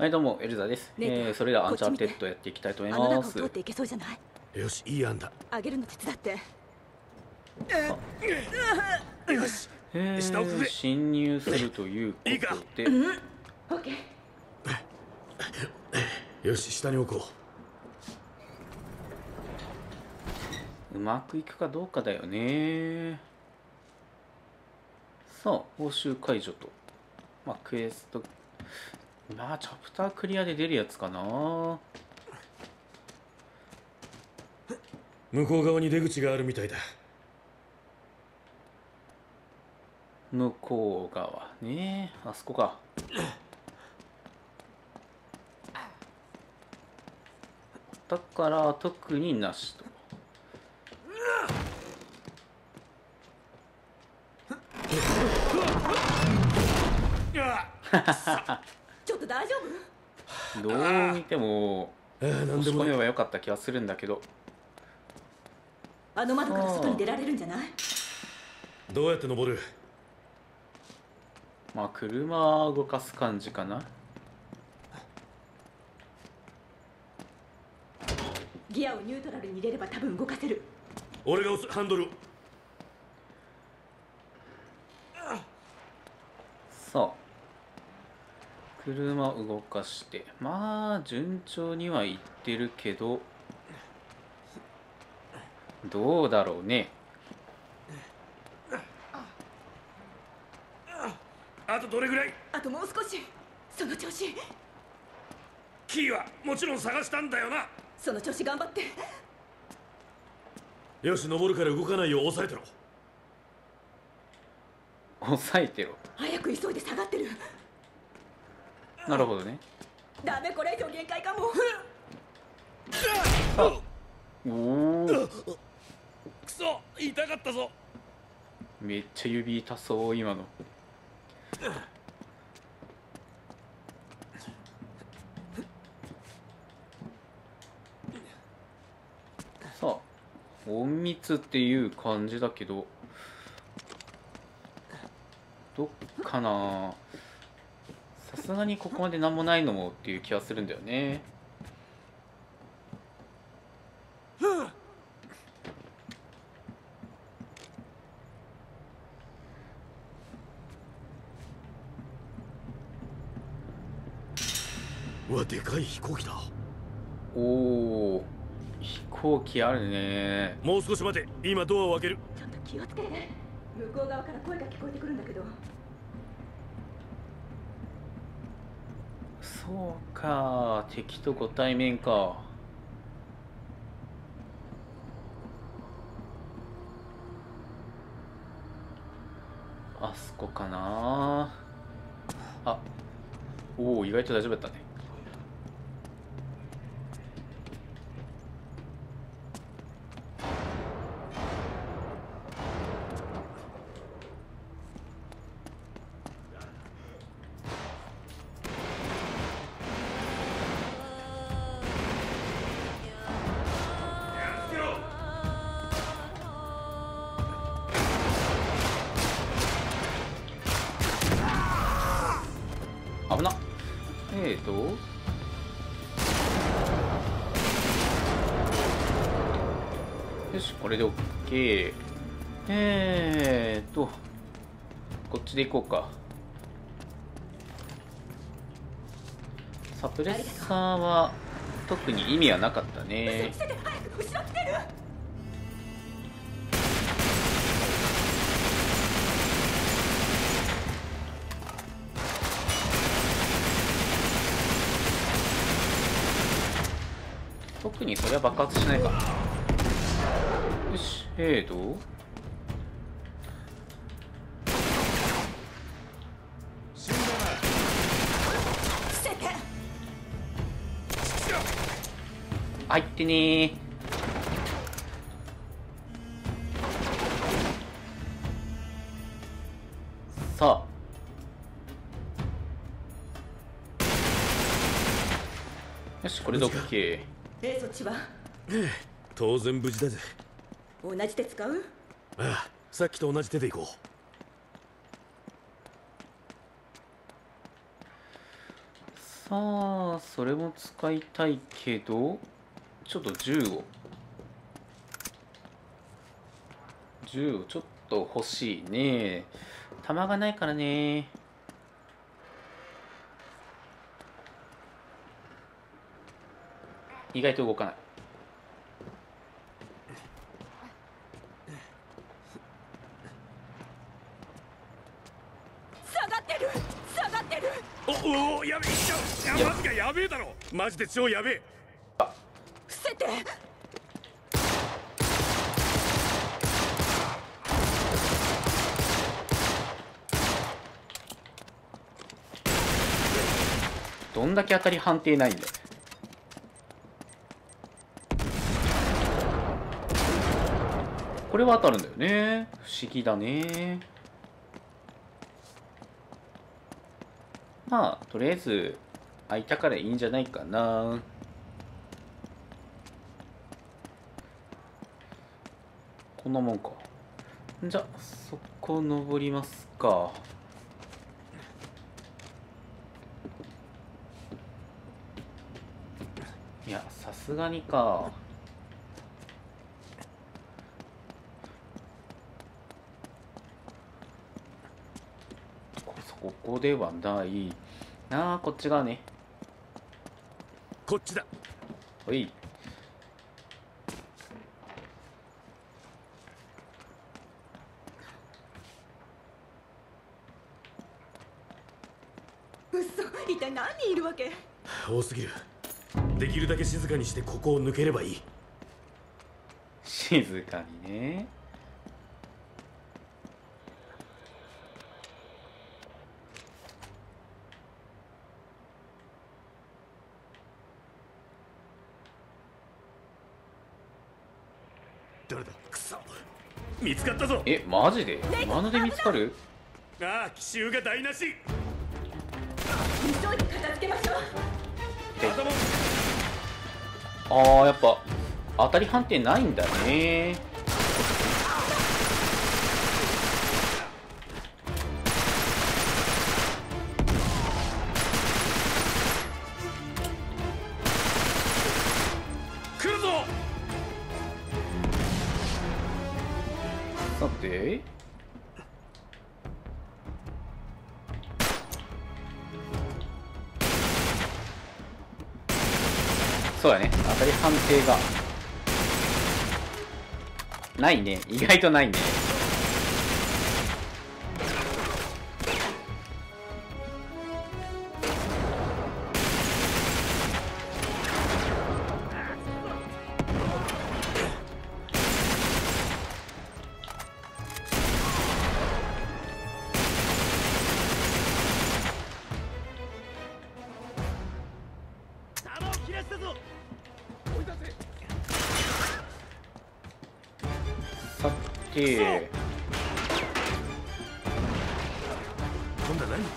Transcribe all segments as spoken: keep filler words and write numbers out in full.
はい、どうもエルザです。えー、それではアンチャーテッドやっていきたいと思います。 通っていけそうじゃない？ よし、いい案だ。 あげるの手伝って。 よし、 えー、侵入するということで、 うん、オッケー。よし、下に置こう。うまくいくかどうかだよね。さあ、報酬解除と、まあ、クエスト、まあ、チャプタークリアで出るやつかな。 向こう側に出口があるみたいだ。 向こう側ね、あそこか。だから特になしと。 ちょっと大丈夫？どう見ても押し込めばよかった気がするんだけど。 あの窓から外に出られるんじゃない？ どうやって登る？ まあ車動かす感じかな。 ギアをニュートラルに入れれば多分動かせる。 俺が押すハンドル。 さあ車を動かして、まあ順調にはいってるけど、どうだろうね。 あとどれぐらい？ あともう少し。その調子。 キーはもちろん探したんだよな。 その調子頑張って。 よし、登るから動かないよう抑えてろ。 抑えてろ。 早く急いで下がってる。 なるほどね。 ダメ、これ以上限界かも。 おお。 くそ、痛かったぞ。 めっちゃ指痛そう今の。さあ隠密っていう感じだけど、どっかな。さすがにここまで何もないのもっていう気がするんだよね。 うわ、でかい飛行機だ。 おお、飛行機あるね。 もう少し待て、今ドアを開ける。 ちょっと気をつけて。向こう側から声が聞こえてくるんだけど。 そうか、敵とご対面か。あそこかなあ。おお、意外と大丈夫だったね。危なっ。えーとよし、これで OK。 えーとこっちで行こうか。サプレッサーは特に意味はなかったね。 早く後ろ来てる。 特にそれは爆発しないか。よし、えーと入ってねー。さあよし、これで OK。 え、そっちは？ 当然無事だぜ。 同じ手使う？ ああ、さっきと同じ手で行こう。 ささあそれも使いたいけど、ちょっと銃を銃をちょっと欲しいね。弾がないからね。意外と動かない。 下がってる下がってる。 おお、やべえ、いやマジか、やべえだろ、マジで超やべえ。 伏せて。 どんだけ当たり判定ないんだよ。これは当たるんだよね。不思議だね。まあとりあえず開いたからいいんじゃないかな。こんなもんか。じゃあそこ登りますか。いやさすがにか。ここではないなあ。こっち側ね。 こっちだ。 ほい。 嘘、一体何人いるわけ？ 多すぎる。できるだけ静かにしてここを抜ければいい。 静かにね。 誰だ、クソ、見つかったぞ。 え、マジで今ので見つかる？ ああ、奇襲が台無し。 急いで片付けましょう。 頭。 ああ、やっぱ当たり判定ないんだね。 来るぞ。 さてそうだね、当たり判定がないね。意外とないね。 弾を切らしたぞ。追い出せ。 さて今度は何？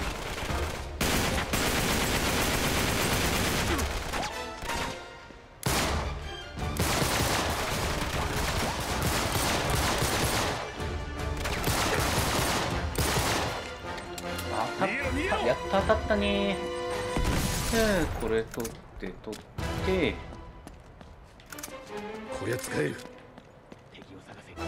当たった。やっと当たったね。うん、これ取って取ってこりゃ使える。 敵を探せ。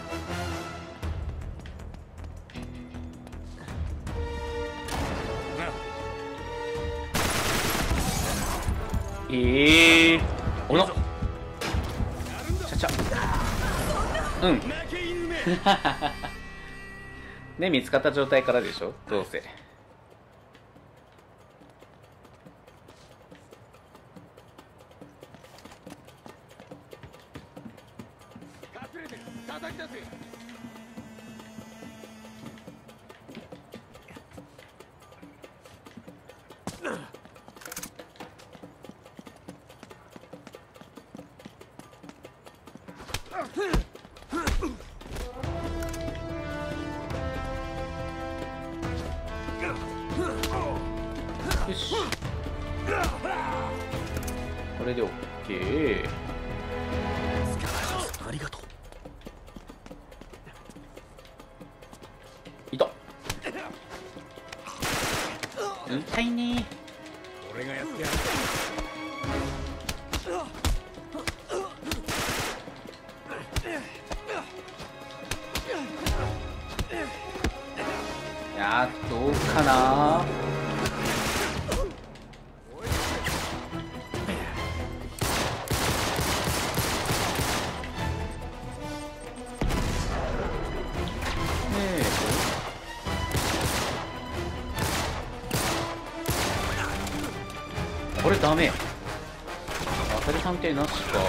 ええー、おのちゃちゃうん負け犬め。 ね、見つかった状態からでしょ、どうせ。 隠れて叩き出せ。 よし、これで OK。 ありがとう。 いた痛いね。 俺がやこれダメ。当たり判定なしか。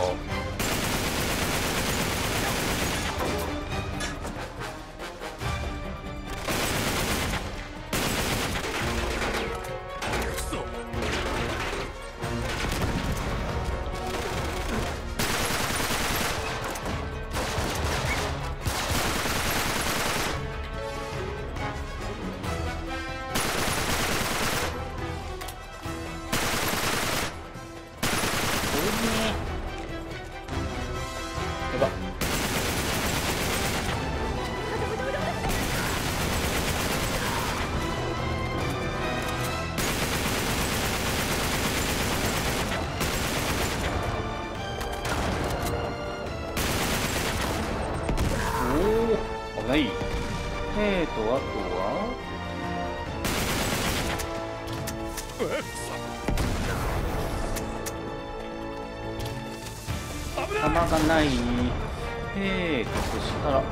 はい。えーと、あとは弾がない。えーと、そしたら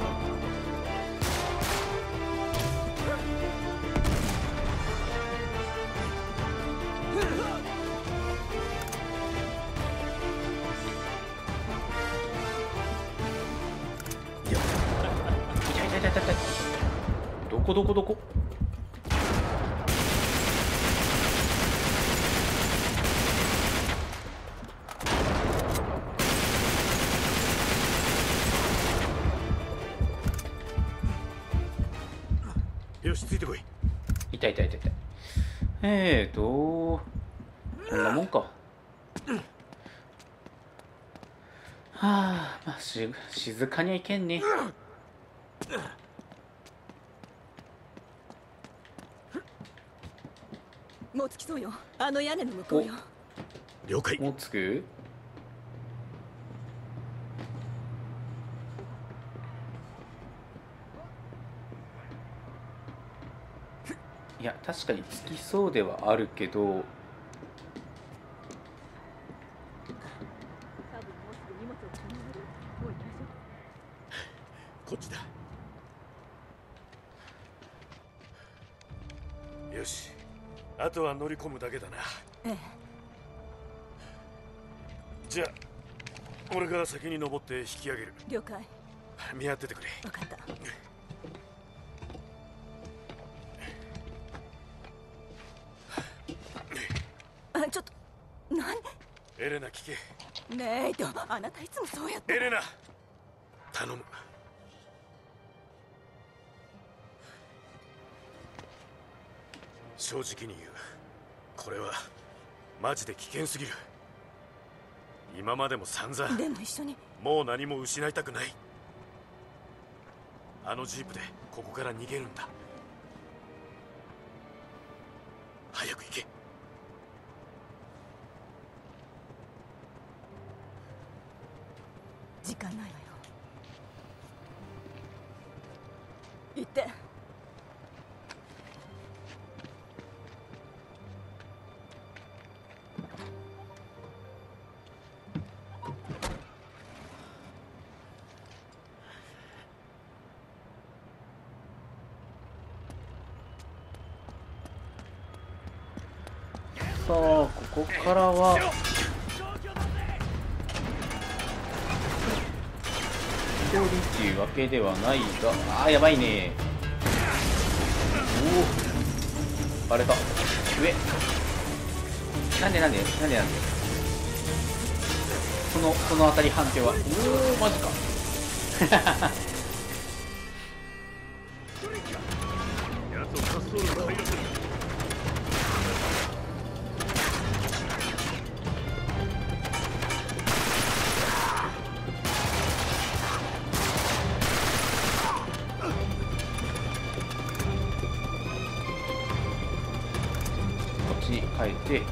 どこどこどこ。 よし、ついてこい。 痛い痛い痛い痛い。えーとこんなもんか。はあ、まあし静かにはいけんね。 もう着きそうよ。あの屋根の向こうよ。 了解。 もう着く。いや確かに着きそうではあるけど、 多分もうすぐ荷物を積み上げる。もう行きましょう。 こっちだ。よし、あとは乗り込むだけだな。 ええ。 じゃあ俺が先に登って引き上げる。 了解。 見張っててくれ。 分かった。あ、ちょっと何。 エレナ聞け。 ねえと、あなたいつもそうやって。 エレナ頼む。正直に言う。これはマジで危険すぎる。今までも散々。 でも一緒に。 もう何も失いたくない。あのジープでここから逃げるんだ。早く行け。 時間ないわよ。行って。 さあここからは一人っていうわけではないが、あーやばいね。おおバレた。上なんでなんでなんでなんでそのその当たり判定は。おおマジか。に変えて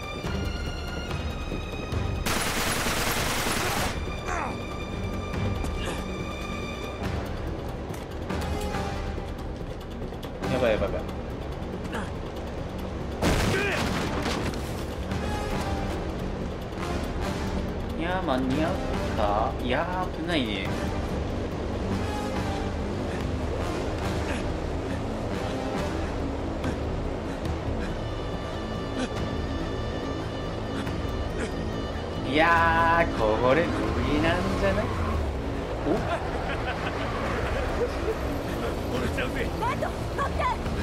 やばいやばいやばい。いやー間に合った。いやー危ないね。 いやー、これ無理なんじゃない？お折れちゃうぜ。 レッド、待って。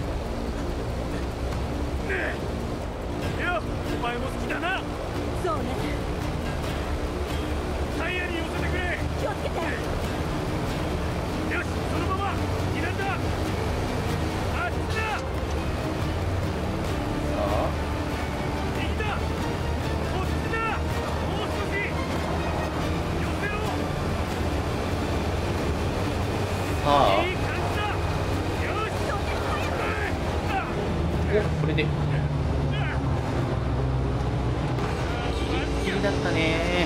ねえ、いや、お前も好きだな。 そうね、 タイヤに寄せてくれ。 気をつけて。 よし、そのまま避難だ。あっちだ。 さあ右だ。こっちだ。もう少し寄せろ。 さあいい感じだ。よし、 そうね、早く。 おこれでギリギリだったね。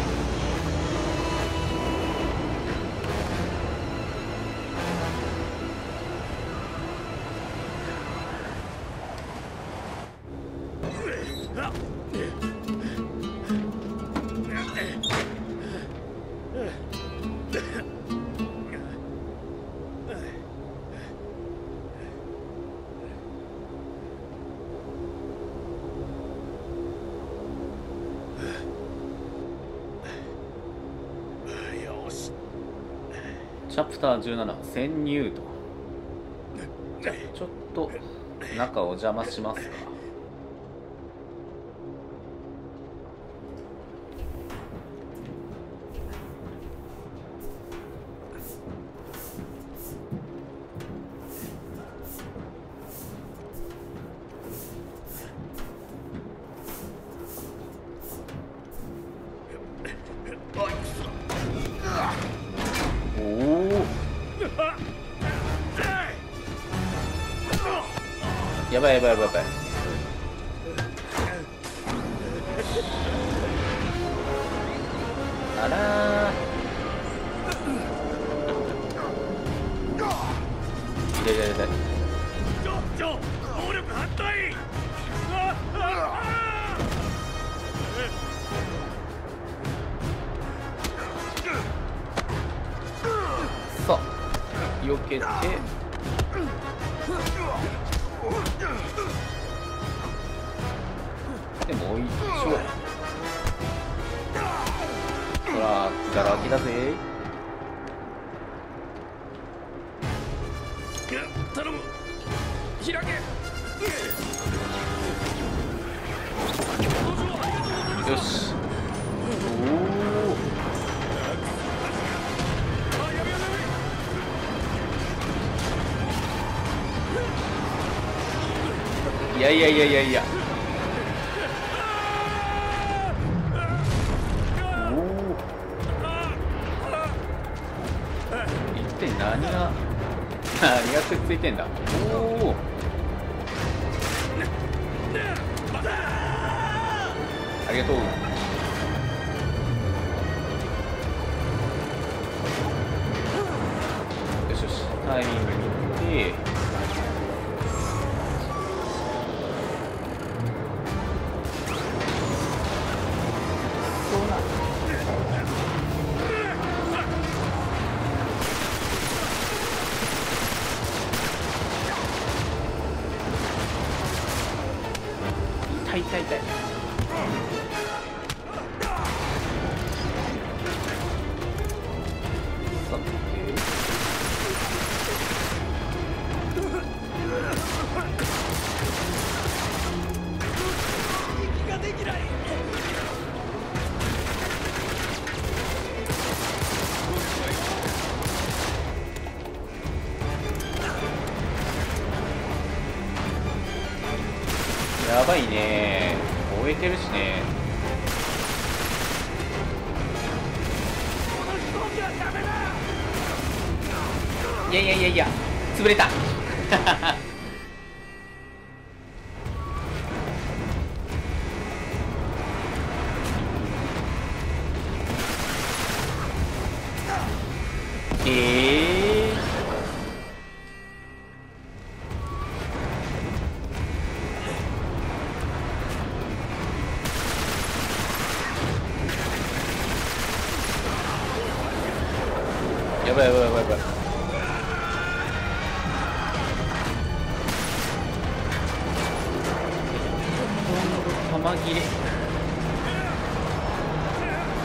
よし。 チャプターじゅうなな潜入と。ちょっと中お邪魔しますか。おおやばいやばいやばいやばい。あらー痛い痛い痛い。 ちょちょ暴力反対。あああさあ避けてでもう一丁。ほらガラ空きだぜ。 頼む、開け。 よし。おおいやいやいやいやいや。おお一体何が何がくっついてんだ。おおありがとう。よしよしタイミング見てそうな。痛い痛い痛い。さて息ができない。 やばいね。燃えてるしね。いやいやいやいや潰れた。えーやばいやばいやばいやばい。弾切れ。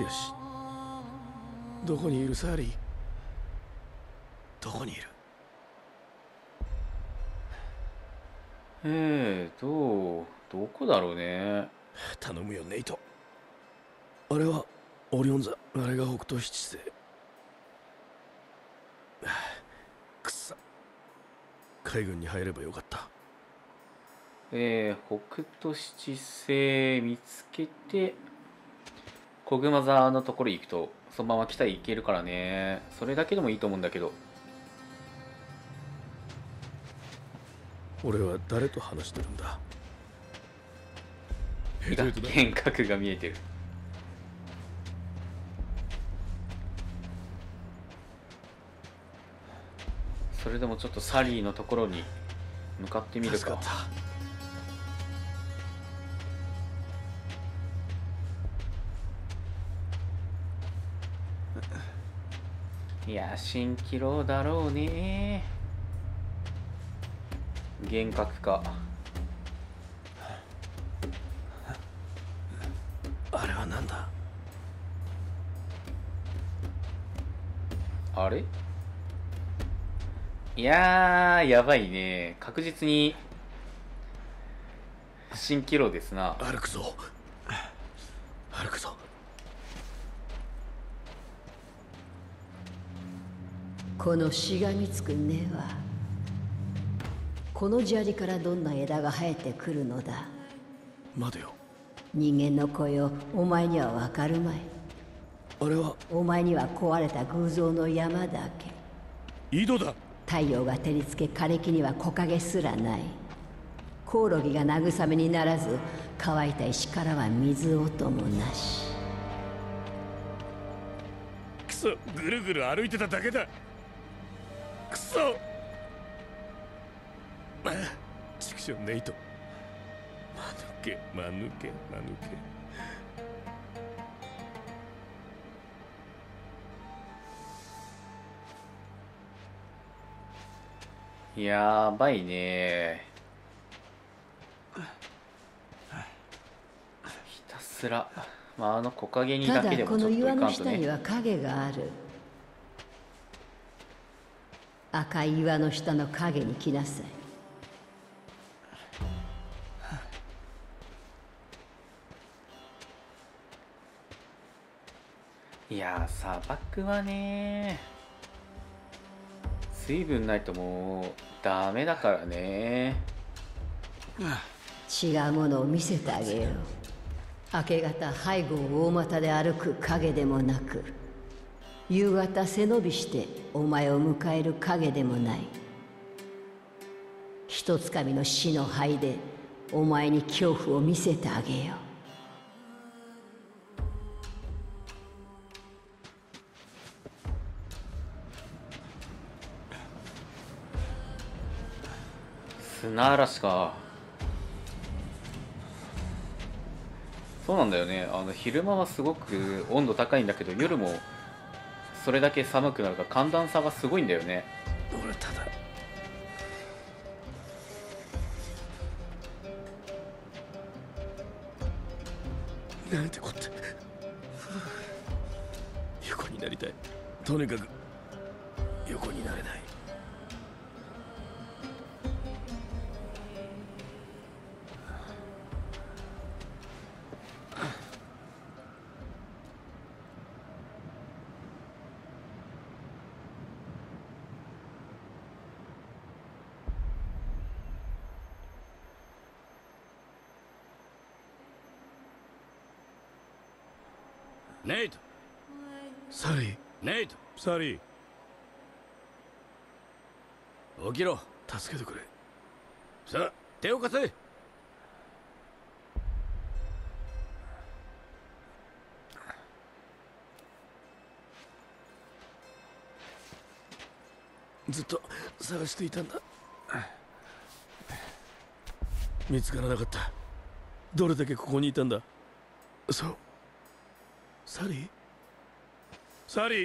よし、どこにいるサリー？どこにいる？ えーとどこだろうね。 頼むよネイト。あれはオリオン座、あれが北斗七星。くっさ、海軍に入ればよかった。 えー、北斗七星見つけて小熊座のところ行くとそのまま北へ行けるからね。それだけでもいいと思うんだけど。 俺は誰と話してるんだ？ 幻覚が見えてる。それでもちょっとサリーのところに向かってみるか。いや蜃気楼だろうね。幻覚か。 あれはなんだ？ あれ、いやーやばいね。確実に蜃気楼ですな。 歩くぞ、歩くぞ。 このしがみつく根はこの砂利からどんな枝が生えてくるのだ。 待てよ、 人間の声をお前にはわかるまい。 あれはお前には壊れた偶像の山だけ。 井戸だ。 太陽が照りつけ枯れ木には木陰すらない。コオロギが慰めにならず乾いた石からは水音もなし。 クソ、ぐるぐる歩いてただけだ。クソ、畜生ネイト。間抜け間抜け間抜け。やばいね。ひたすら、まあ、あの木陰にだけでもちょっといかんとね。 ただこの岩の下には影がある。赤い岩の下の影に来なさい。 いやー砂漠はね水分ないともうダメだからね。 違うものを見せてあげよう。明け方背後を大股で歩く影でもなく、夕方背伸びしてお前を迎える影でもない。ひとつかみの死の灰でお前に恐怖を見せてあげよう。 砂嵐か。そうなんだよね。あの昼間はすごく温度高いんだけど夜もそれだけ寒くなるから寒暖差がすごいんだよね。 俺ただなんてこった。横になりたい。とにかく横になれない。 ネイト、 サリー、 ネイト、 サリ起きろ。 ー、助けてくれ。 さあ手を貸せ。 ずっと探していたんだ。見つからなかった。どれだけここにいたんだ。そう、サリー、サリー。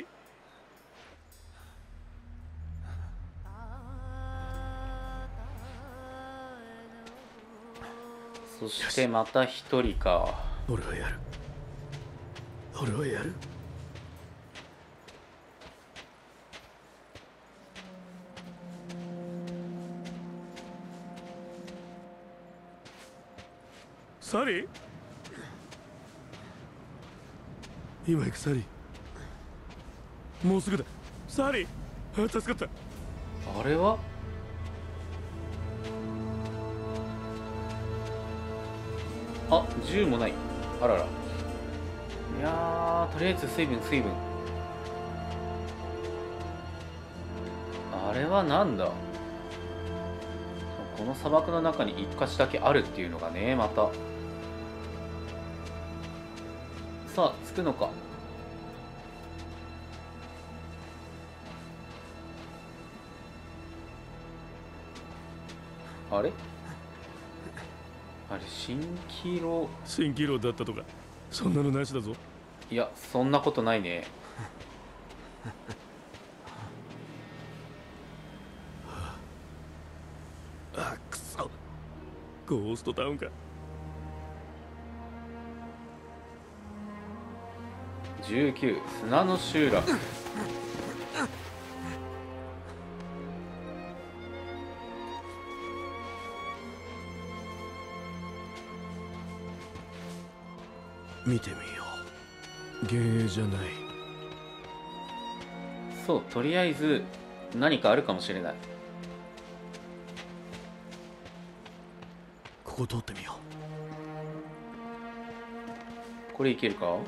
そしてまた一人か。 俺がやる。 俺はやる。サリー、今行く。サリー、もうすぐだ。サリー、あ、助かった。 あれはあ、銃もない。あらら。いやー、とりあえず水分水分。あれはなんだ。この砂漠の中に一箇所だけあるっていうのがね、また。さあ、着くのか。あれあれ、蜃気楼。 蜃気楼だったとか、そんなのなしだぞ。 いや、そんなことないね。 あ、くそ。ゴーストタウンか。 じゅうきゅう、砂の集落。 見てみよう。幻影じゃない。 そう、とりあえず何かあるかもしれない。 ここ通ってみよこれいけるか。よ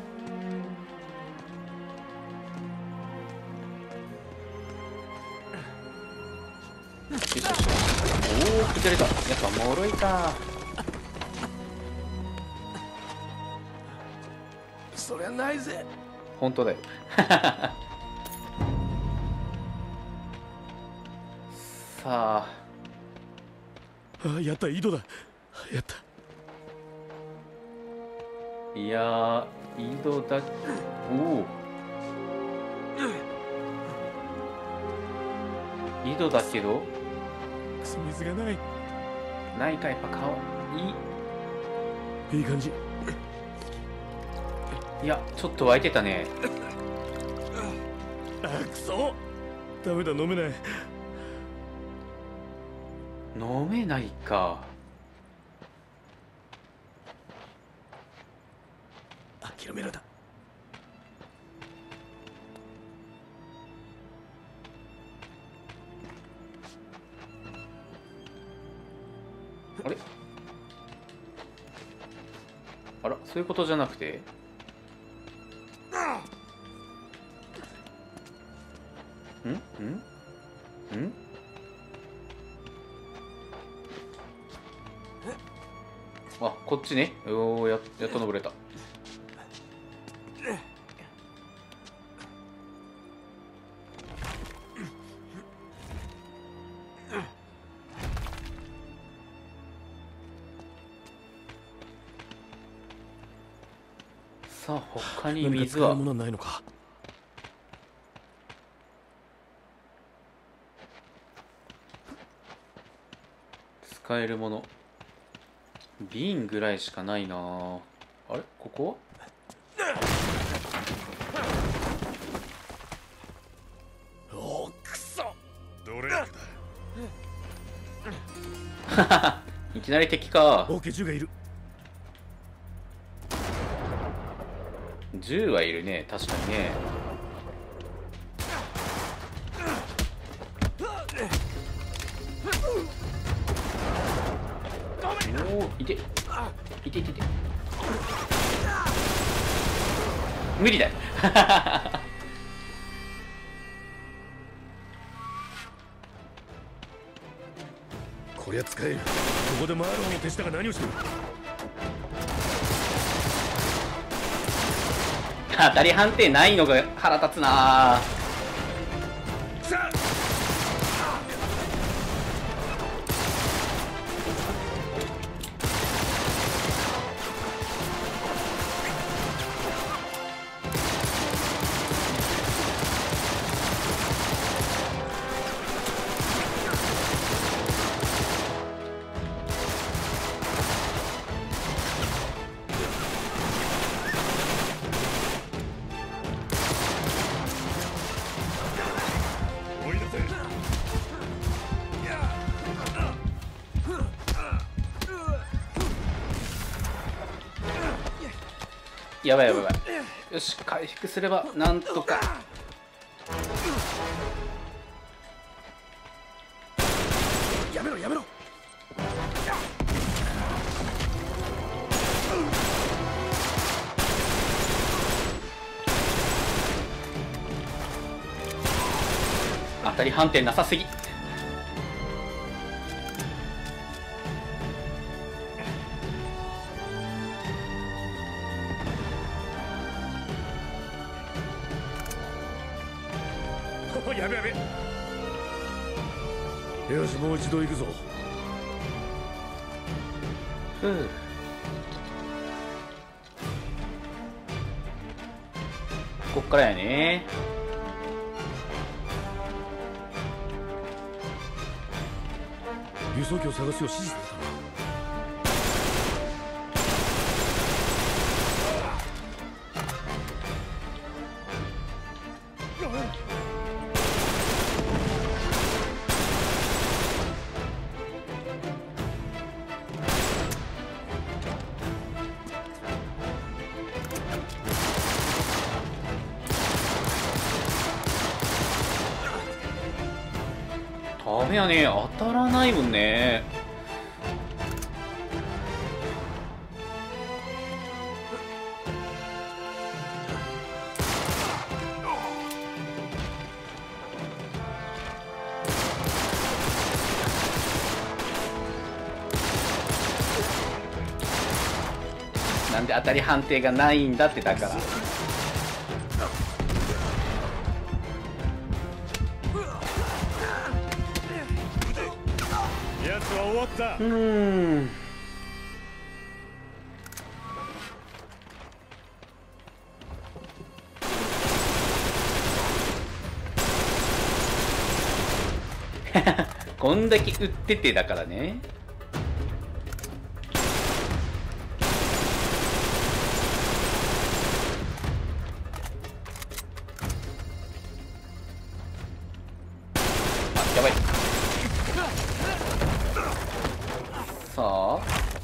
しよしよし。おお、崩れた。やっぱ脆いか。 う。そりゃないぜ。 本当だよ。さあ、 あ、やった、井戸だ。やった。 いやー、井戸だ。おお、井戸だけど水がない。 ないか。やっぱかわいい。 いい感じ。 いや、ちょっと湧いてたね。 あ、くそ。ダメだ、飲めない。 飲めないか。 諦めるだ。 あれ、あら、そういうことじゃなくて。んんんあ、こっちね。おお、や、やっと登れた。さあ、他に何か水は使えるものはないのか。 使えるもの。瓶ぐらいしかないな。あれ、ここおお、くそ。どれだ。 いきなり敵か。 オーケー、銃がいる。 銃はいるね、確かにね。おお、いていていていて。無理だよ。 こりゃ使える。ここでマーロンの手下が何をしてる。 当たり判定ないのが腹立つな。 さあ、 やばいやばいやばい。よし、回復すればなんとか。 やめろやめろ。 当たり判定なさすぎ。 やべやべ。よし、もう一度行くぞ。 ふう。こっからやね。 輸送機を探すよう指示されたな。 ダメやね、当たらないもんね。なんで当たり判定がないんだって。だからやつは終わった。 うーん。こんだけ売っててだからね。あ、やばい。さあ、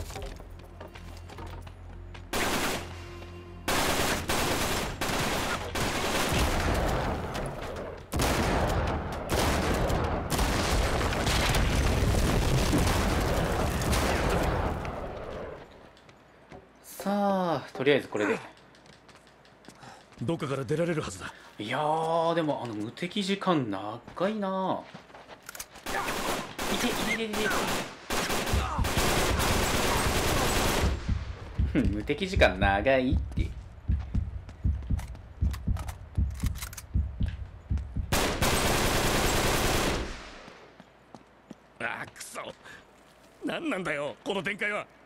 さあ、とりあえずこれで。 どっかから出られるはずだ。 いやー、でもあの無敵時間長いな。いていていていて。無敵時間長いって。 ああ、くそ。何なんだよこの展開は。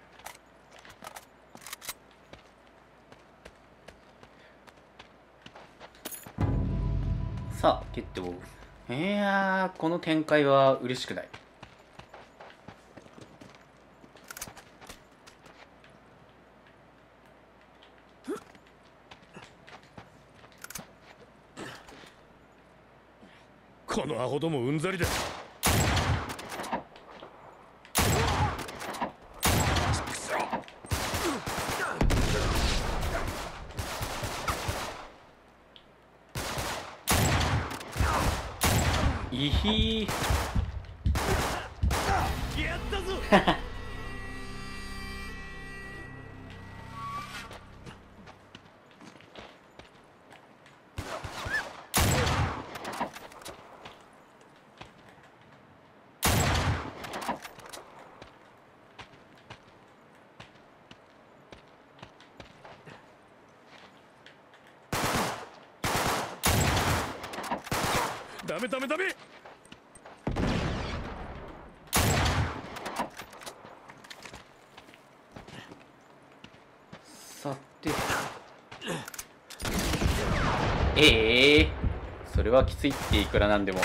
さあ、決闘。いやー、この展開は嬉しくない。 このアホどもうんざりだ。 いひー。 やったぞ。ダメダメダメ。 さて、ええー、それはきついっていくらなんでも。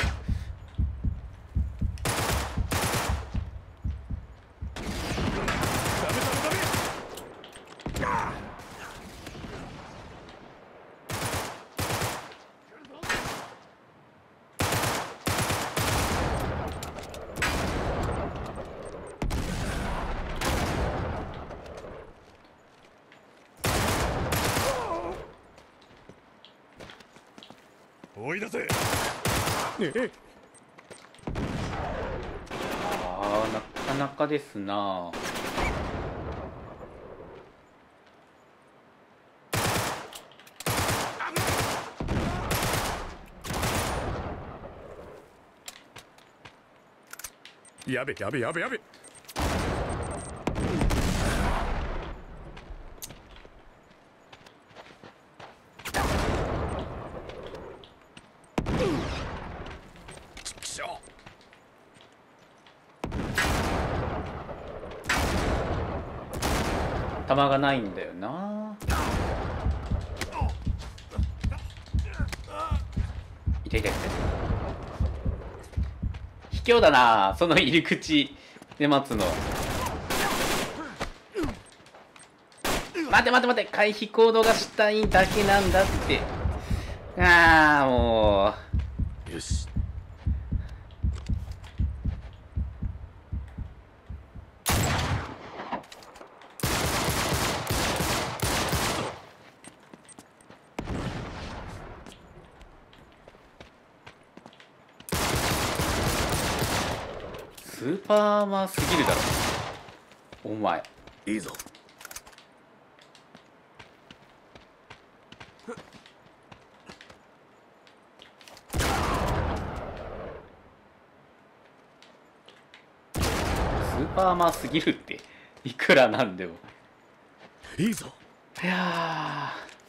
追い出せ。ええ。 あー、なかなかですな。 やべやべやべやべ。 弾がないんだよな。痛い痛い痛い。卑怯だな、その入り口で待つの。待て待て待て、回避行動がしたいだけなんだって。ああ、もう。 よし。 スーパーマンすぎるだろお前。 いいぞ。 スーパーマンすぎるっていくらなんでも。 いいぞ。 いや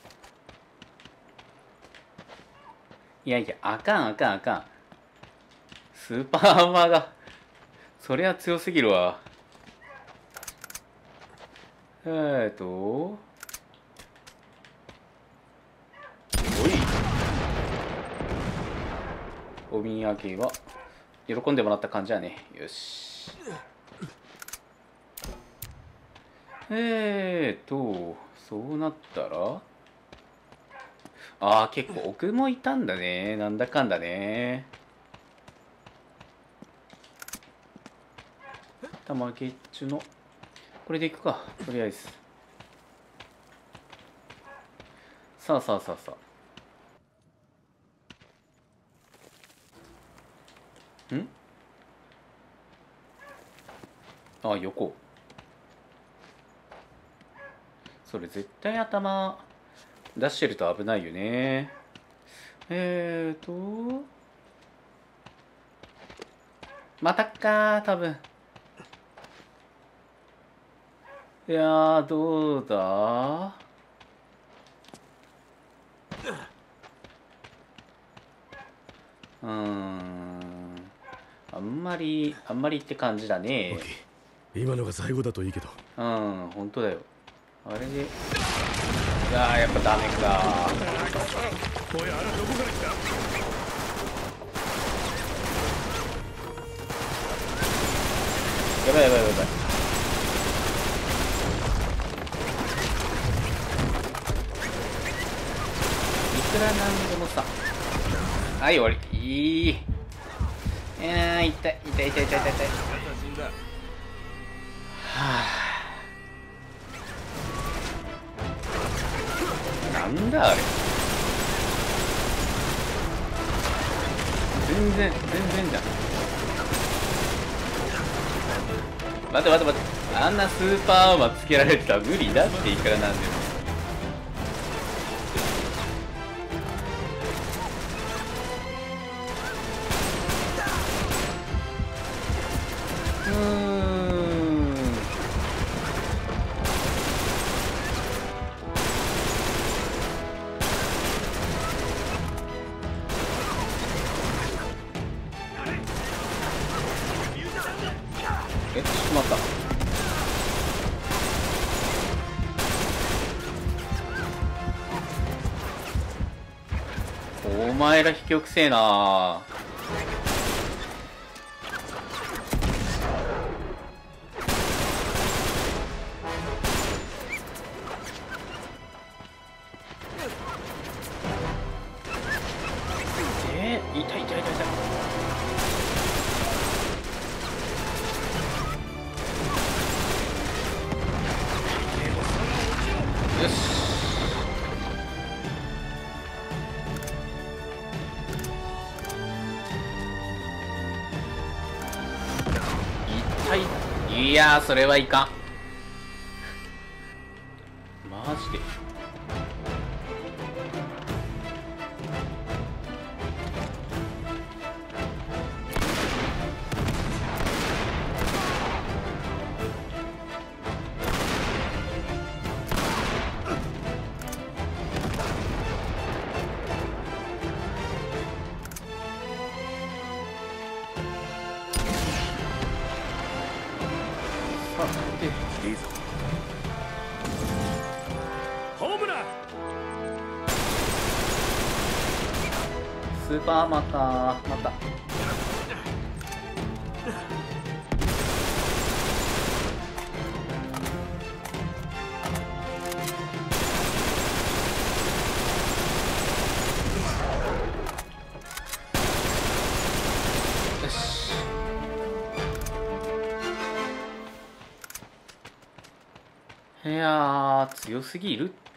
ー、いやいや、あかんあかんあかん。スーパーマンがそりゃ強すぎるわ。えーとおい、お土産は喜んでもらった感じやね。よし。えーとそうなったら、ああ、結構奥もいたんだね、なんだかんだね。玉ゲッチュのこれでいくか、とりあえず。さあさあさあさあ。んあ、横。それ絶対頭出してると危ないよね。えーとまたかー、多分。いやー、どうだ。うーん、あんまりあんまりって感じだね。 今のが最後だといいけど。 うん、本当だよ。あれで、いやー、やっぱダメか。 おい、あれどこから来た？ やばいやばいやばい。いくらなんでもさ。はい、終わり。いい。いやー、痛い痛い痛い痛い痛い痛い。はあ、なんだあれ。全然全然じゃん。待て待て待て、あんなスーパーアーマーつけられてたら無理だって、いくらなんでも。うーん、え、しまった。お前ら卑怯くせえな。えー、痛い痛い痛い痛い。よし。 いやー、それはいかん。マジで。さて、 いいぞ。ホームラン。 スーパーマカーまた。よし。いやー、強すぎるって。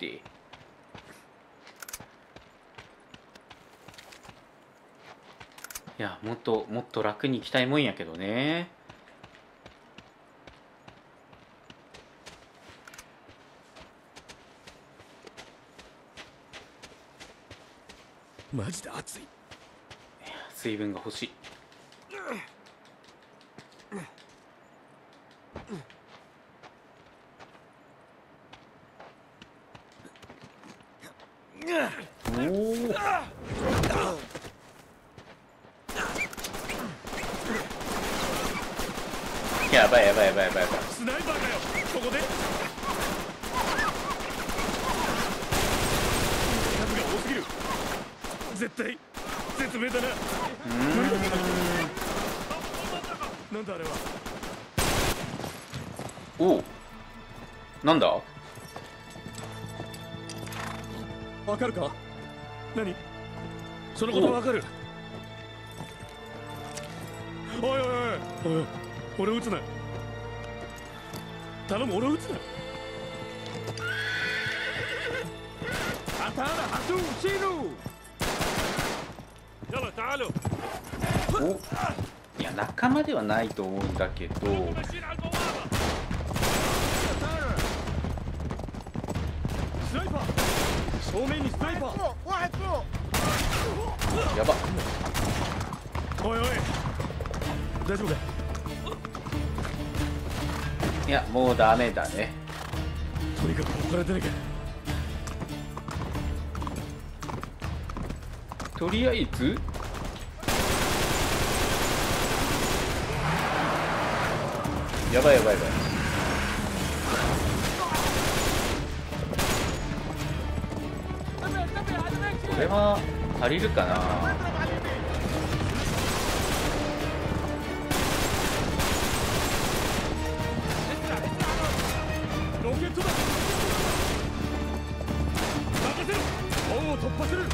いや、もっともっと楽にいきたいもんやけどね。 マジで熱い。 水分が欲しい。おお。やばいやばいやばいやばいやばい。 スナイパーかよ。ここで数が多すぎる。絶対絶命だな。なんだあれは。 おお。なんだ。 わかるか。何そのことわかる。おいおいおいおい、俺撃つな。頼む、俺撃つな。アターラハトゥーシール。やらタール。 お、いや仲間ではないと思うんだけど。 スナイパー。正面にスナイパー。 やば。 おいおい、大丈夫か。 いや、もうダメだね。 とにかく追っ払ってなきゃ。 とりあえずやばいやばいやばい。これは足りるかな。 ロケットだ。任せろ。門を突破する。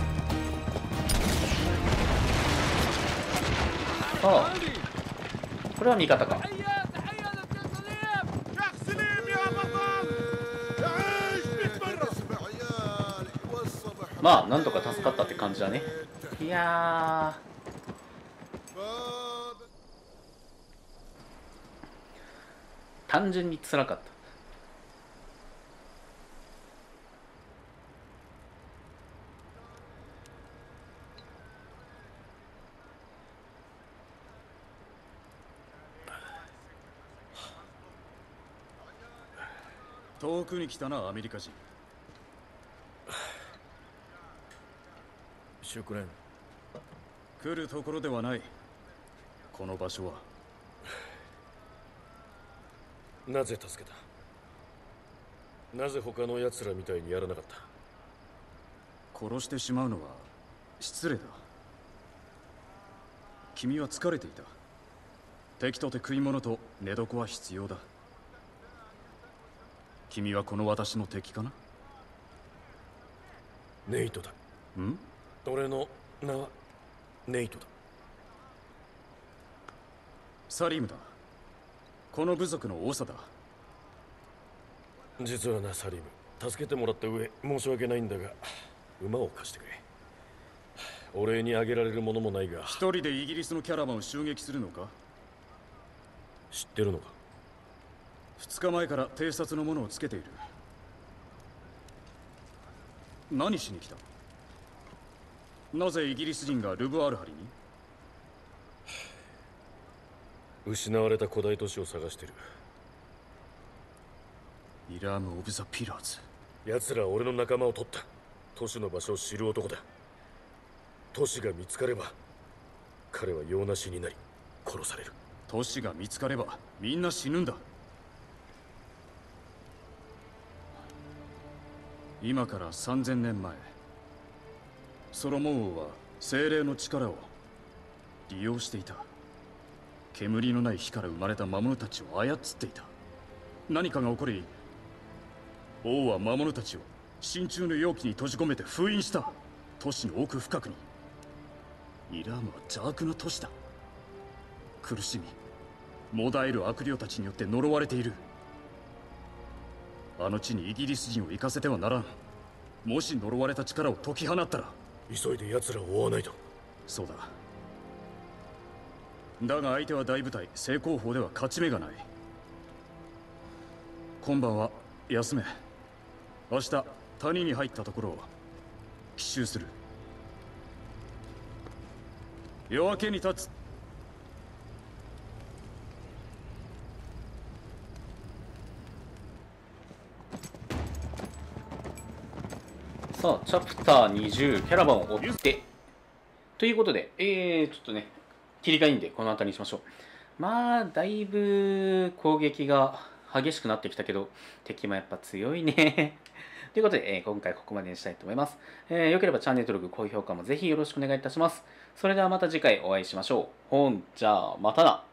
ああ、これは味方か。まあなんとか助かったって感じだね。いやー、単純に辛かった。 遠くに来たな、アメリカ人。 シュクレン。 来るところではない。この場所は。 なぜ助けた。なぜ他の奴らみたいにやらなかった。 殺してしまうのは失礼だ。君は疲れていた。敵とて食い物と寝床は必要だ。君はこの私の敵かな。 ネイトだ。 ん？ 俺の名はネイトだ。 サリムだ。この部族の長だ。 実はな、サリム、助けてもらった上申し訳ないんだが、馬を貸してくれ。お礼にあげられるものもないが。 一人でイギリスのキャラバンを襲撃するのか。 知ってるのか。 ふつかまえから偵察のものをつけている。何しに来た？なぜイギリス人がルブアルハリに？ 失われた古代都市を探してる。 イラーム・オブ・ザ・ピラーズ。 奴らは俺の仲間を取った。都市の場所を知る男だ。都市が見つかれば彼は用なしになり殺される。 都市が見つかればみんな死ぬんだ。今からさんぜんねんまえ、ソロモン王は精霊の力を利用していた。煙のない火から生まれた魔物たちを操っていた。何かが起こり、王は魔物たちを真鍮の容器に閉じ込めて封印した。都市の奥深くに。イラームは邪悪な都市だ。苦しみもだえる悪霊たちによって呪われている。あの地にイギリス人を行かせてはならん。もし呪われた力を解き放ったら。 急いで奴らを追わないと。 そうだ。だが相手は大部隊、正攻法では勝ち目がない。今晩は休め。明日谷に入ったところを奇襲する。夜明けに立つ。 さあチャプターにじゅう、キャラバンを追ってということで、えー、ちょっとね切り替えいいんでこの辺りにしましょう。まあだいぶ攻撃が激しくなってきたけど敵もやっぱ強いねということで、えー、今回ここまでにしたいと思います。えー、よければチャンネル登録高評価もぜひよろしくお願いいたします。それではまた次回お会いしましょう。ほんじゃあまたな。